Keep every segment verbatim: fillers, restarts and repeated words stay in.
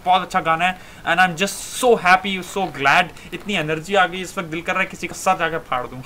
बहुत अच्छा गाना है and I am just so happy, so glad. इतनी एनर्जी आ गई इस वक्त, दिल कर रहा है किसी का साथ जाकर फाड़ दूं।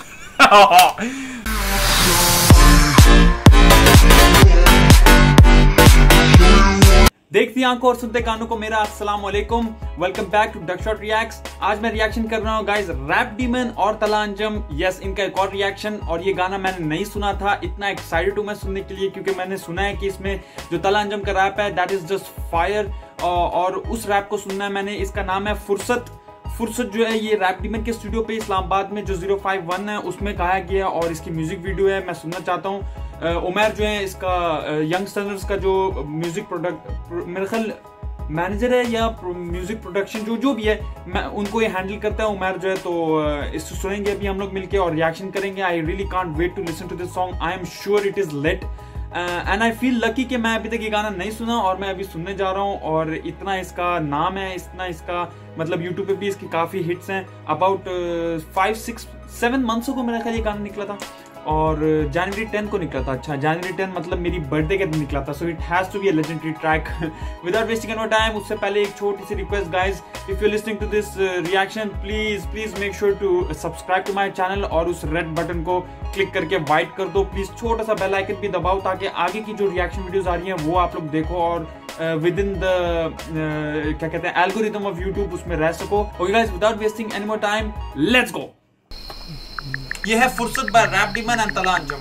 देखती आंखों और सुनते कानों को मेरा अस्सलाम वालेकुम। Welcome back to Duckshot reacts. आज मैं रिएक्शन कर रहा हूँ गाइस रैप डीमन और तला अंजम, यस इनका एक और रिएक्शन। और ये गाना मैंने नहीं सुना था, इतना एक्साइटेड हूँ मैं सुनने के लिए क्योंकि मैंने सुना है कि इसमें जो तला अंजम का रैप है दैट इज जस्ट फायर। और उस रैप को सुनना है मैंने। इसका नाम है फुर्सत। फुर्सत जो है ये रैप डीमन के स्टूडियो पे इस्लामाबाद में जो ज़ीरो फाइव वन है उसमें गाया गया और इसकी म्यूजिक वीडियो है, मैं सुनना चाहता हूँ। उमर जो है इसका यंगस्टर्स का जो म्यूजिक प्रोडक्ट मेरे ख्याल मैनेजर है या म्यूजिक प्रोडक्शन जो जो भी है, मैं उनको ये हैंडल करता है उमर जो है। तो इसको सुनेंगे अभी हम लोग मिलके और रिएक्शन करेंगे। I really can't wait to listen to this song. I am sure it is late and I feel lucky कि मैं अभी तक ये गाना नहीं सुना और मैं अभी सुनने जा रहा हूँ। और इतना इसका नाम है, इतना इसका मतलब यूट्यूब पे भी इसकी काफी हिट्स हैं। About five six seven months को मेरा ख्याल ये गाना निकला था और जनवरी टेंथ को निकला था। अच्छा जनवरी टेंथ मतलब मेरी बर्थडे के दिन निकला था। So it has to be a legendary track. Without wasting any time, उससे पहले एक छोटी सी request guys, if you listening to this reaction please please make sure to subscribe to my channel और उस रेड बटन को click करके white कर दो प्लीज। छोटा सा बेल आइकन भी दबाओ ताकि आगे की जो रिएक्शन वीडियोस आ रही हैं वो आप लोग देखो और विद इन द क्या कहते हैं एल्गोरिथम ऑफ यूट्यूब उसमें रह सको। Okay guys, without wasting any more time let's go. ये है फुर्सत बाय रैप डीमन एंड तला अंजम।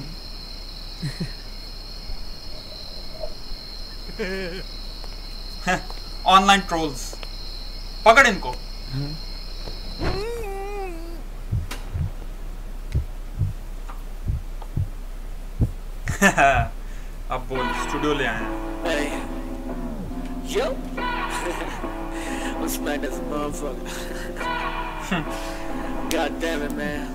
ऑनलाइन ट्रोल्स पकड़ इनको। अब बोल, स्टूडियो ले आए हैं। Yo, I'm smacked as a motherfucker. God damn it, man.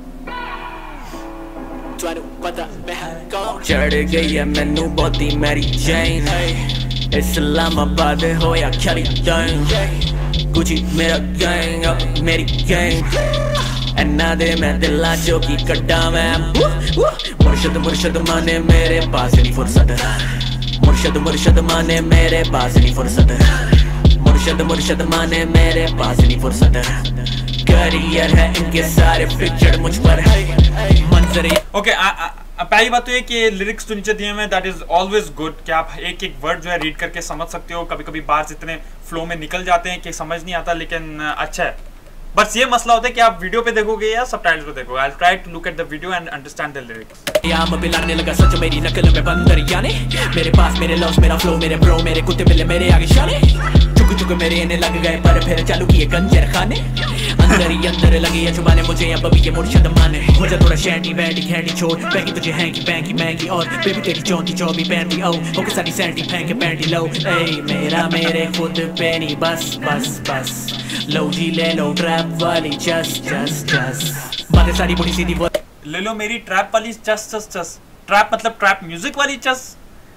चढ़ गई है मैनू बहुती मेरी चेन, इस्लामाबाद होया खरी टाइम, कुछ मेरा गैंग अब मेरी गैंग, एना दे मैं दिला चो की कड्डा मैं। मुर्शद मुर्शद माने मेरे पास नहीं फुर्सत, मुर्शद मुर्शद माने मेरे पास नहीं फुर्सत, मुर्शद मुर्शद माने मेरे पास नहीं फुर्सत। करियर है इनके सारे पिक्चर मुझ पर मंजर। ओके, पहली बात तो ये कि लिरिक्स तो नीचे दिए हुए दैट इज ऑलवेज गुड कि आप एक एक वर्ड जो है रीड करके समझ सकते हो। कभी कभी बार्स इतने फ्लो में निकल जाते हैं कि समझ नहीं आता, लेकिन अच्छा है। बस ये मसला होता है कि आप वीडियो पे देखोगे या सबटाइटल्स पे देखोगे। I will try to look at the video and understand the lyrics. याम पे लगने लगा सच मेरी नकल में बंदर यानी, मेरे पास मेरे लव्स मेरा फ्लो मेरे ब्रो मेरे कुत्ते बिल्ले मेरे आगे शाने, चुक चुक मेरे इन्हें लग गए पर फिर चालू किए गंजर खाने, अंदर ही अंदर लगी है छुपाने मुझे अब भी ये मुर्शद माने। हो जा थोड़ा शैंटी बैंडी खैंडी छोड़ बैगी तुझे हैंकी बैंकी महंगी और बेबी तेरी चौंती चौबी पैंती ओ ओके सारी सैंटी फेंके पैंटी लो। ए मेरा मेरे खुद पे नहीं बस बस बस, लो जी ले लो ट्रैप वाली जस्ट जस्ट जस्ट, बातें सारी बड़ी सीधी वो ले लो मेरी ट्रैप वाली जस्ट जस्ट जस्ट। ट्रैप मतलब ट्रैप म्यूजिक वाली जस्ट।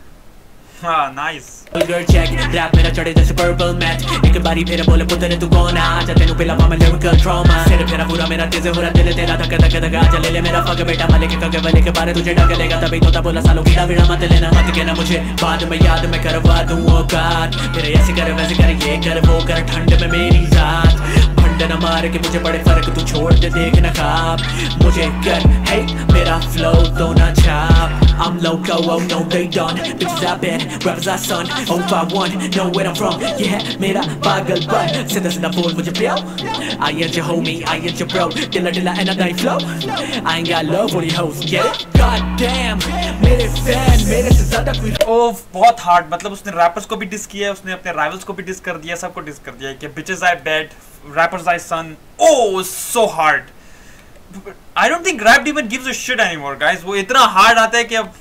हाँ नाइस। गर्ल चेक रैप मेरा चढ़े जैसे पर्पल मैट, एक बारी फिर बोले पुत्र तू कौन आ आजा तेनू पिला मैं लिरिकल ट्रॉमा, सिर फेरा पूरा मेरा तेज हो रहा दिल तेरा धक धक धक आजा ले ले मेरा फक बेटा माले के कगे वाले के बारे तुझे डग लेगा तभी तोता बोला सालों कीड़ा विड़ा मत लेना, मत कहना मुझे बाद में याद मैं करवा दूं ओ गॉड, फिर ऐसे कर वैसे कर ये कर वो कर ठंड में मेरी जात न मार के मुझे बड़े फर्क तू छोड़ दे देख न खाब, मुझे कर है मेरा फ्लो तो ना छाप। I'm loco, oh no they done, bitches I bet, rappers I son, oh five one, know where I'm from, ये है मेरा पागल बन, सीधा सीधा बोल मुझे प्याओ, I ain't your homie, I ain't your bro, दिला दिला and I die flow, I ain't got love for the hoes, get it? God damn, मेरे फैन मेरे से ज़्यादा कोई। ओह बहुत हार्ड, मतलब उसने रैपर्स को भी डिस किया है, उसने अपने राइवल्स को भी डिस कर दिया, सबको डिस कर दिया है कि bitches I bet, rappers I son. Oh, so hard. I don't think Rap Demon gives a shit anymore, guys. वो इतना hard आता है कि अब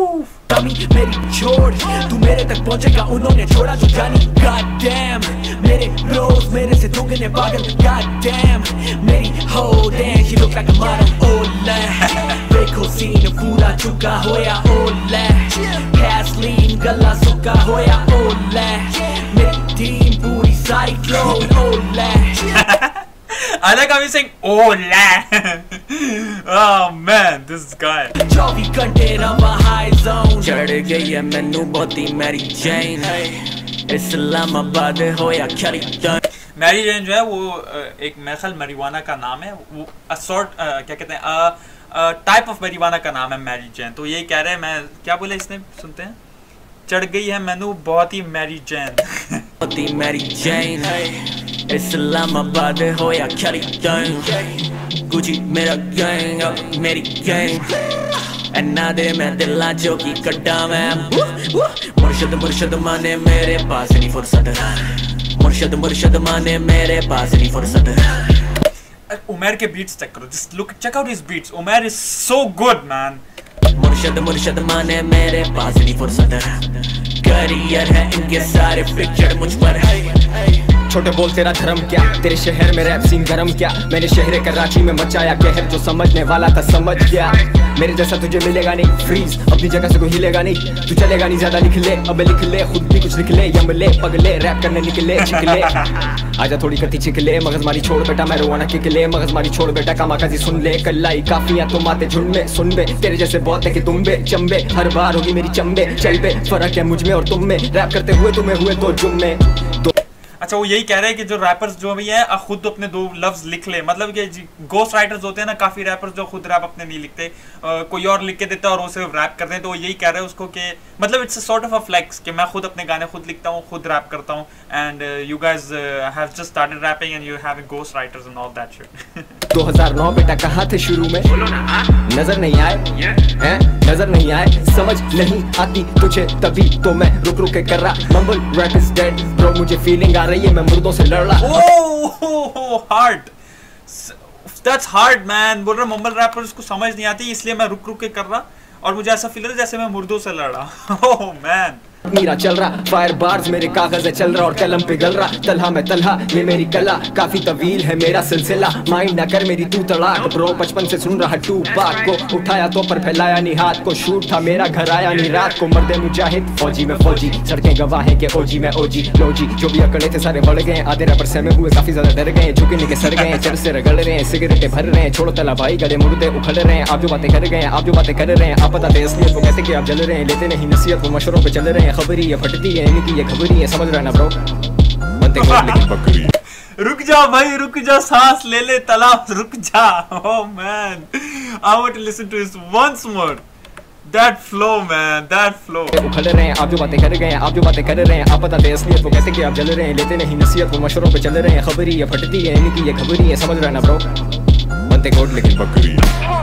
मेरी छोड़ तू मेरे तक पहुंचेगा उन्होंने छोड़ा जो जानी। God damn, मेरे bros मेरे से दुगने पागल। God damn, मेरी हो damn, she look like a model. Ola, देखो सीन पूरा चुका होया। Ola, Kathleen गला सुका होया। Ola, मेरी टीम पूरी cyclone। Ola. I like how he's saying oh la. Oh man, this guy. चौबीस घंटे रवा high zone, चढ़ गई है मैनू बहुती मेरी चेन, इस्लामाबाद हो या कैलिफोर्निया। मैरी जैन जो है वो एक मेरे ख्याल marijuana का नाम है, वो असॉर्ट क्या कहते हैं टाइप ऑफ marijuana का नाम है मैरी जैन। तो यही कह रहे हैं, मैं क्या बोले इसने, सुनते हैं। चढ़ गई है मैनू बहुत ही मैरी जैन। बहुत ही मैरी जैन, इस्लामाबाद हो या कैलिफोर्निया, गुची मेरा गैंग मेरी गैंग, अन्ना दे मैं दिला जो की कड्डा मैं, मुर्शद मुर्शद माने मेरे पास नहीं फुर्सत, मुर्शद मुर्शद माने मेरे पास नहीं फुर्सत। उमर के बीट्स चेक करो, just look check out his beats, Umar is so good man. मुर्शद मुर्शद माने मेरे पास नहीं फुर्सत, करियर है इनके सारे पिक्चर मुझ पर है। छोटे बोल तेरा धर्म क्या, तेरे शहर में रैप सीन गरम क्या, मैंने शहर कराची में मचाया कहर, जो समझने वाला था समझ गया। मेरे जैसा तुझे मिलेगा नहीं, फ्रीज अपनी जगह से कोई हिलेगा नहीं, तू चलेगा नहीं ज्यादा लिख ले, अब लिख ले खुद भी कुछ लिख ले, यमले पगले रैप करने निकले छिकले, आजा थोड़ी कती छिकले, मगज मारी छोड़ बेटा मैं रोवाना किकले, मगज मारी छोड़ बेटा कामाकाजी सुन ले, कल्लाई काफियां तो माते झुंड में सुन बे, तेरे जैसे बहुत है कि तुम बे चंबे, हर बार होगी मेरी चंबे चल बे, फर्क है मुझ में और तुम में, रैप करते हुए तुम्हें हुए तो जुम्मे। अच्छा वो यही कह रहे हैं कि जो रैपर्स जो भी है खुद अपने दो लफ्ज लिख ले, मतलब कि गोस्ट राइटर्स होते हैं ना काफी रैपर्स जो खुद रैप अपने नहीं लिखते, आ, कोई और लिख के देता है और वो सिर्फ रैप करते हैं। तो वो यही कह रहे हैं उसको कि मतलब it's a sort of a flex कि मैं खुद अपने गाने खुद लिखता हूँ, खुद रैप करता हूँ, and you guys have just started rapping and you having ghost writers and all that shit. दो हज़ार नौ बेटा कहाँ थे शुरू में, नजर नहीं आए हैं, नजर नहीं आए, समझ नहीं आती तुझे तभी तो मैं रुक रुक के कर रहा, mumble rap is dead bro, मुझे फीलिंग आ रही है मैं मुर्दों से लड़ रहा। Oh hard, that's hard man. बोल रहा मम्बल रैपर उसको समझ नहीं आती इसलिए मैं रुक रुक के कर रहा, और मुझे ऐसा फील है जैसे मैं मुर्दों से लड़ रहा। ओह मैन मेरा चल रहा फायर बार्स मेरे कागज है चल रहा और कलम पिघल रहा, तलहा में तलहा ये मेरी कला, काफी तवील है मेरा सिलसिला, माइंड ना कर मेरी तू तड़ाक ब्रो, बचपन से सुन रहा टू पाक को, उठाया तो पर फैलाया नहीं हाथ को, शूट था मेरा घर आया नहीं रात को, मर्दे मुजाहिद फौजी में फौजी, सड़कें गवाह है के ओजी में ओजी लोजी, जो भी अकड़े थे सारे बढ़ गए, आधे रैपर सहमे हुए काफी ज्यादा डर गए, झुकने के सर गए, चर से रगड़ रहे हैं, सिगरेटें भर रहे हैं, छोड़ो तला भाई गले मुर्दे उखड़ रहे हैं, आप जो बातें कर गए हैं, आप जो बातें कर रहे हैं, आप बताते असलियत को कहते कि आप जल रहे हैं, लेते नहीं नसीहत वो मशवरों पे चल रहे हैं, खबरी ये फटती है इनकी ये खबरी है, समझ रहा ना ब्रो, बनते लेकिन बकरी। रुक जा भाई रुक जा, सांस ले ले तलाश रुक जा। Oh man I want to listen to this once more, that flow man, that flow. उखड़ रहे हैं आप जो बातें कर गए हैं, आप जो बातें कर रहे हैं, आप बताते असलियत को कहते कि आप जल रहे हैं, लेते नहीं नसीहत वो मशवरों पे चल रहे हैं, खबरी ये फटती है इनकी ये खबरी है, समझ रहा ना ब्रो, बनते कोट लेकिन बकरी।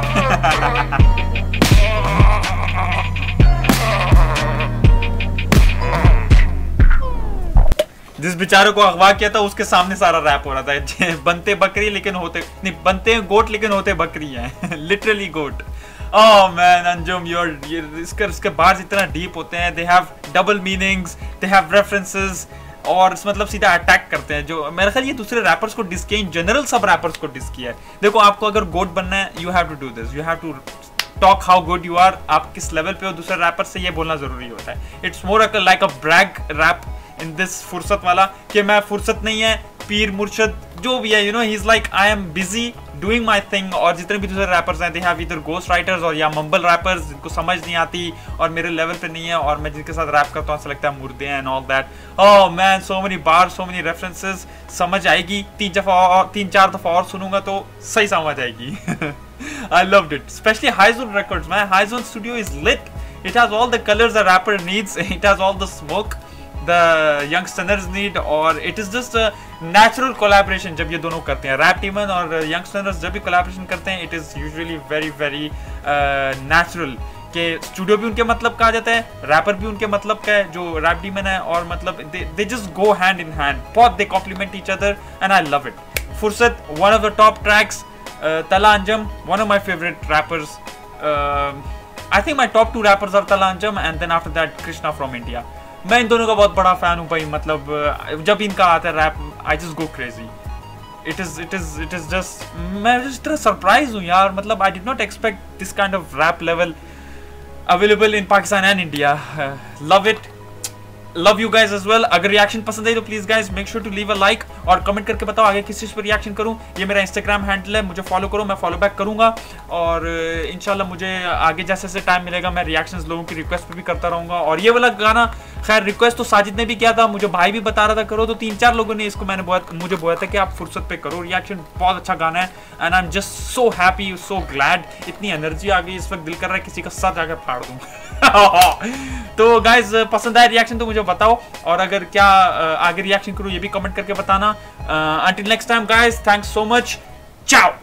जिस बेचारे को अगवा किया था उसके सामने सारा रैप हो रहा था, बनते बकरी लेकिन होते नहीं, बनते गोट लेकिन होते बकरी हैं। Literally goat. Oh man Anjum your इसके इसके बार्स इतना डीप होते हैं, they have double meanings, they have references, और मतलब सीधा अटैक करते हैं। जो मेरा ख्याल ये दूसरे रैपर्स को डिस किया, इन जनरल सब रैपर्स को डिस किया है। देखो आपको अगर गोट बनना है, you have to do this, you have to talk how good you are, आप किस लेवल पे हो, दूसरे रैपर से ये बोलना जरूरी होता है। It's more like a brag rap in this फुर्सत वाला, कि मैं फुर्सत नहीं है, पीर मुर्शद जो भी है, you know he is like I am busy doing my thing. और जितने भी दूसरे रैपर्स हैं, they have either ghost writers और या मम्बल रैपर्स जिनको समझ नहीं आती और मेरे लेवल पे नहीं है, और मैं जिनके साथ रैप करता हूँ ऐसा लगता है मुर्दे हैं and all that. Oh man so many bars, so many references, समझ आएगी। तीन दफा और तीन चार दफा और सुनूंगा तो सही समझ आएगी। I loved it, especially Hyzone Records, man. Hyzone Studio is lit. It has all the colors a rapper needs. It has all the smoke the youngsters need, और it is just a natural collaboration जब ये दोनों करते हैं, rap demon और youngsters जब भी collaboration करते हैं, it is usually very very uh, natural। के स्टूडियो भी उनके मतलब का आ जाता है, रैपर भी उनके मतलब का है जो रैप डीमन है, और मतलब they just go hand in hand, बहुत they complement each other and I love it। फुर्सत one of the top tracks, uh, Tala Anjum one of my favorite rappers, uh, I think my top two rappers are Tala Anjum and then after that Krishna from India। मैं इन दोनों का बहुत बड़ा fan हूँ भाई, मतलब जब इनका आता है rap I just go crazy. It is it is it is just, मैं इस तरह सरप्राइज हूँ यार, मतलब I did not expect this kind of rap level available in Pakistan and India. Love it. Love you guys as well. अगर reaction पसंद आई तो please guys make sure to leave a like और कमेंट करके बताओ आगे किस चीज पर रिएक्शन करूं। ये मेरा इंस्टाग्राम हैंडल है, मुझे फॉलो करो, मैं फॉलो बैक करूंगा और इंशाल्लाह मुझे आगे जैसे जैसे टाइम मिलेगा मैं रिएक्शंस लोगों की रिक्वेस्ट पे भी करता रहूंगा। और ये वाला गाना खैर रिक्वेस्ट तो साजिद ने भी किया था, मुझे भाई भी बता रहा था करो, तो तीन चार लोगों ने इसको मैंने बहुत मुझे बोला था कि आप फुर्सत पे करो रिएक्शन, बहुत अच्छा गाना है and I am just so happy so glad. इतनी एनर्जी आ गई इस वक्त, दिल कर रहा है किसी का साथ जाकर फाड़ दूं। तो गाइज पसंद आया रिएक्शन तो मुझे बताओ और अगर क्या आगे रिएक्शन करूं ये भी कमेंट करके बताना। Until next time guys, thanks so much, चाओ।